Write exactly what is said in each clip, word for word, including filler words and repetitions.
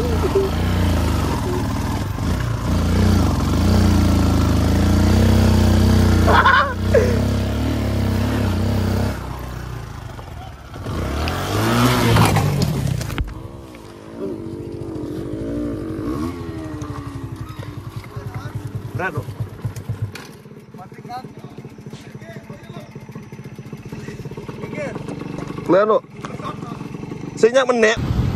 Berat loh. Berat loh. Sinyak menek.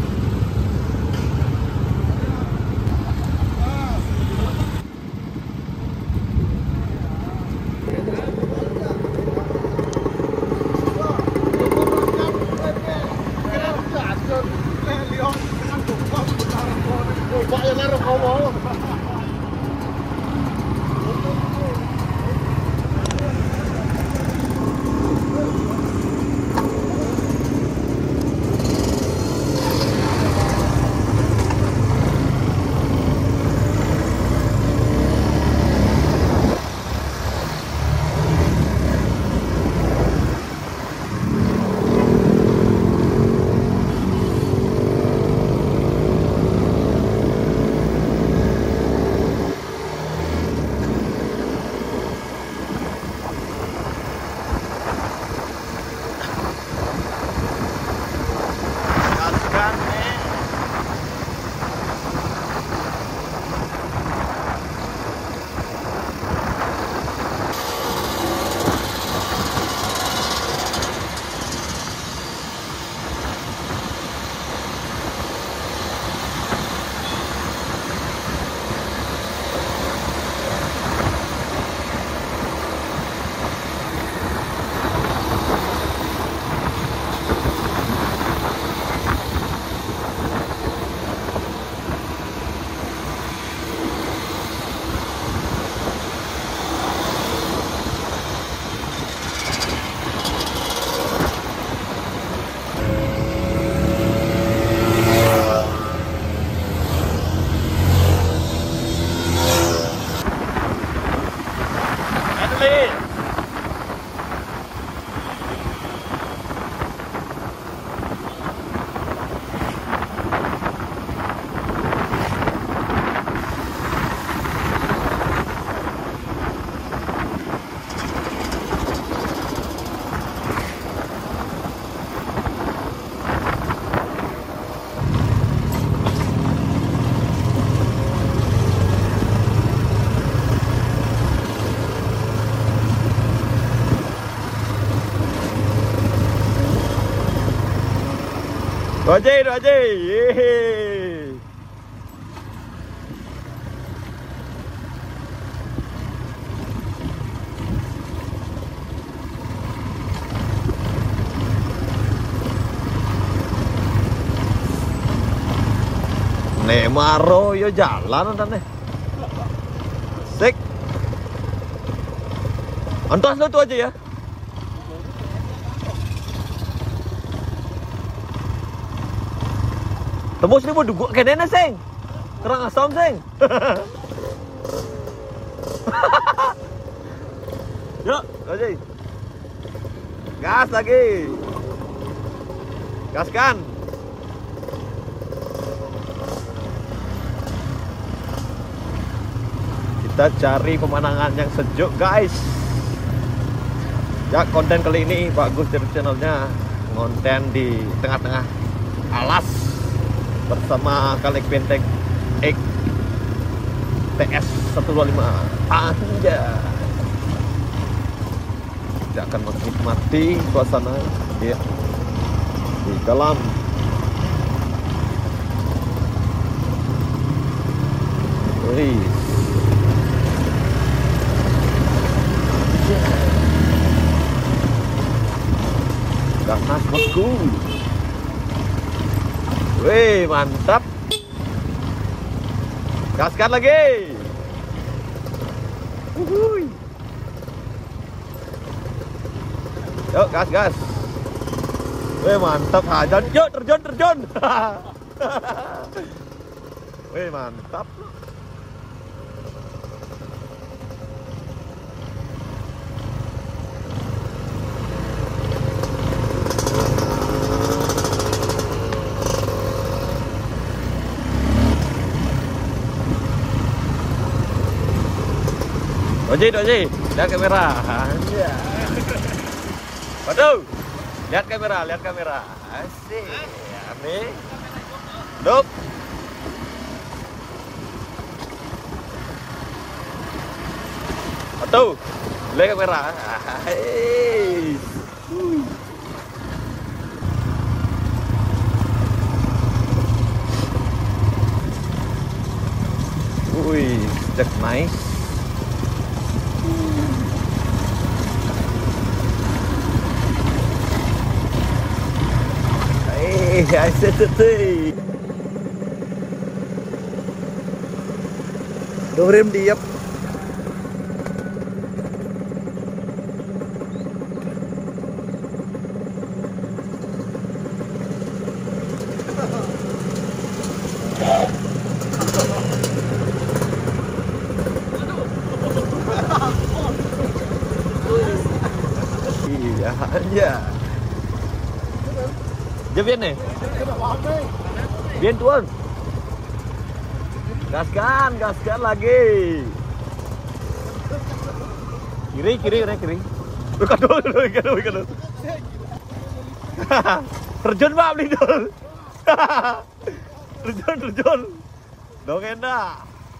Roji, Roji, yeay. Nek maro yo jalan udah nih. Sik. Antas lo tuh aja ya. Tembus ni mau duguk kene na seng. Kerang asam seng. Yuk, Roji. Gas lagi. Gaskan. Kita cari pemandangan yang sejuk, guys. Ya, konten kali ini bagus dari channelnya. Konten di tengah-tengah alas bersama Kalex Benteng X T S seratus dua puluh lima. Anjay. Kita akan menikmati suasana ya di dalam Wih. Ganas bosku. Wih, mantap. Gaskan lagi. Uhuy. Yuk, gas, gas. Wih, mantap. Hajan, yuk, terjun, terjun. Wih, mantap. Doji, doji, lihat kamera. Iya. Waduh, lihat kamera, lihat kamera. Asik. Nih. Dup. Tuh, lihat kamera. Hei. Wih, that's nice. Hey, I said the thing. Dengerin diep. Iya aja. Dia biar nih. Biar tuan. Gaskan, gaskan lagi. Kiri, kiri, kiri, kiri. Bukan dulu, dulu, ikan dulu, ikan dulu. Terjun pak, beli dulu. Terjun, terjun. Dong enak.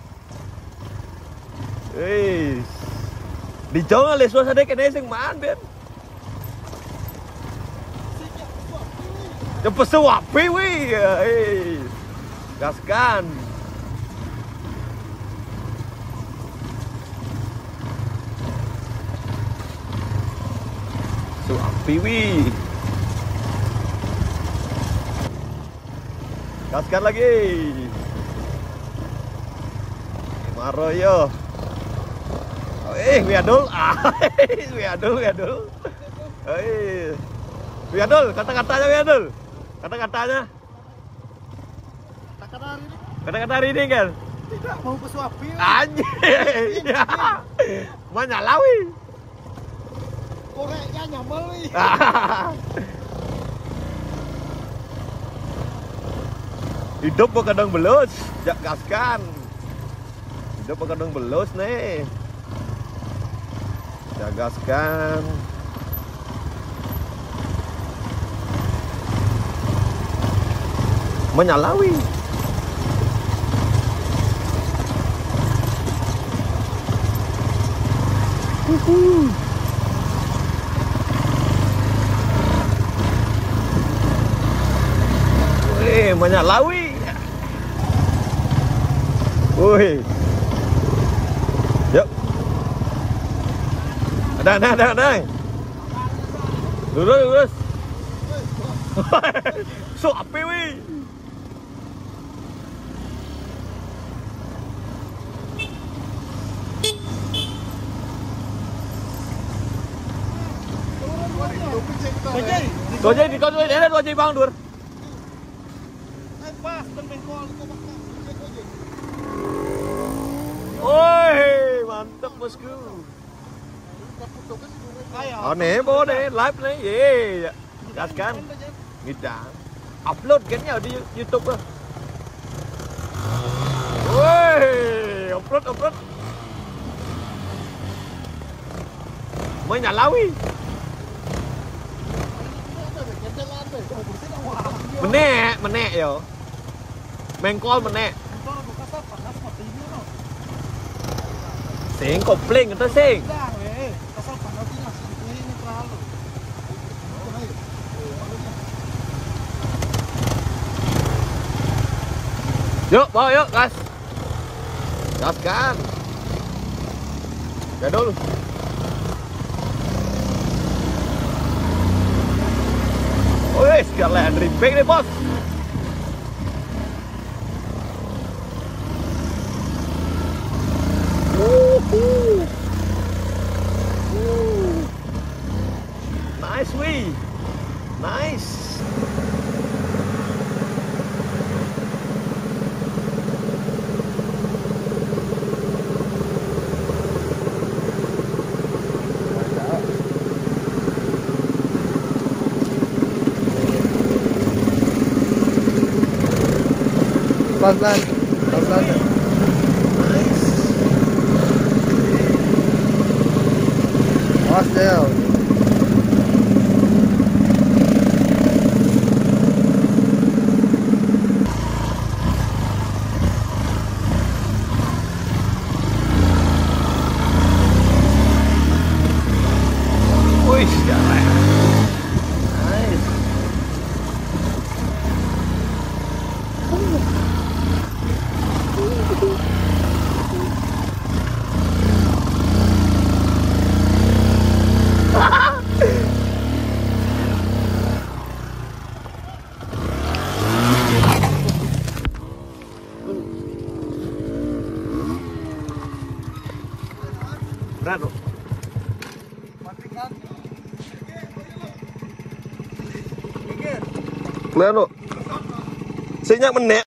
Hei. Di jauh nggak suasana kena sing man ben. Cepet suapi wih. Hei. Gaskan. Suapi wih. Gaskan lagi. Maroyo. Eh, Wiadul, ah, Wiadul, Wiadul, eh, Wiadul, kata-katanya Wiadul, kata-katanya, kata-kata hari ini kan? Tidak mau ke suapi. Anjing, ya, menyalawi, koreknya nyambel nih. Hidup kadang belus, jak gaskan, hidup kadang belus nih. Gaskan. Menyalawi. Uhuh. Wih, menyalawi. Wih. Yuk. Ada, ada, ada, ada. Lurus, lurus. So api wih. Dojai di kau dojai ada dojai bang dur. Oi, mantap bosku. Oh nih, bawa deh, live nih, ye, gaskan, ngidang, upload kan ya di YouTube ah. Woi, upload, upload, menyalawi, menek, menek yo, mengkol menek, sing kopling itu sing. Yuk, bawa yuk, gas. Gaskan. Gadul. Wih, sekalian ribbing nih, bos. Woohoo. Woo. Nice, wih. Nice. Pelan-pelan, pelan-pelan. Nice. Awas Del. Wih, jalan. Nice. Berat loh. Lihat lo. Sinyak menek.